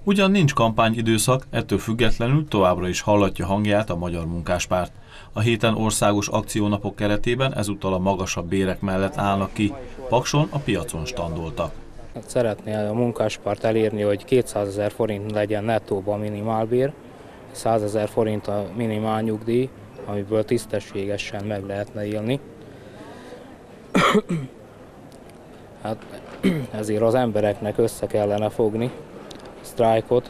Ugyan nincs kampányidőszak, ettől függetlenül továbbra is hallatja hangját a Magyar Munkáspárt. A héten országos akciónapok keretében ezúttal a magasabb bérek mellett állnak ki. Pakson a piacon standoltak. Szeretné a Munkáspárt elérni, hogy 200 000 forint legyen nettóban a minimálbér, 100 000 forint a minimál nyugdíj, amiből tisztességesen meg lehetne élni. Hát ezért az embereknek össze kellene fogni, sztrájkot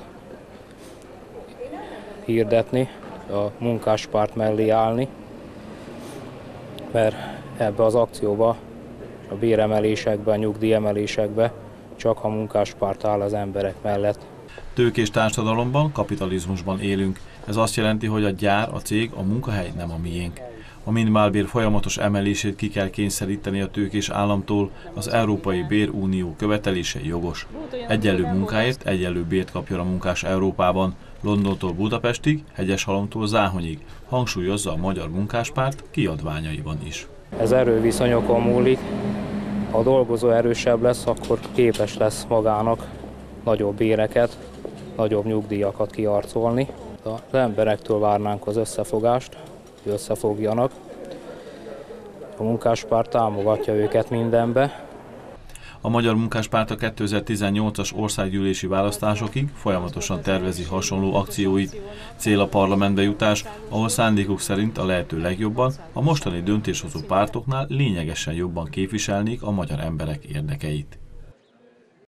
hirdetni, a Munkáspárt mellé állni, mert ebbe az akcióba, a béremelésekbe, a nyugdíjemelésekbe csak a Munkáspárt áll az emberek mellett. Tőkés társadalomban, kapitalizmusban élünk. Ez azt jelenti, hogy a gyár, a cég, a munkahely nem a miénk. A minimálbér folyamatos emelését ki kell kényszeríteni a tőkés államtól, az Európai Bérunió követelése jogos. Egyenlő munkáért egyenlő bért kapjon a munkás Európában, Londontól Budapestig, Hegyeshalomtól Záhonyig, hangsúlyozza a Magyar Munkáspárt kiadványaiban is. Ez erőviszonyokon múlik. Ha a dolgozó erősebb lesz, akkor képes lesz magának nagyobb béreket, nagyobb nyugdíjakat kiharcolni. Az emberektől várnánk az összefogást, hogy összefogjanak. A Munkáspárt támogatja őket mindenbe. A Magyar Munkáspárt a 2018-as országgyűlési választásokig folyamatosan tervezi hasonló akcióit. Cél a parlamentbe jutás, ahol szándékuk szerint a lehető legjobban a mostani döntéshozó pártoknál lényegesen jobban képviselnék a magyar emberek érdekeit.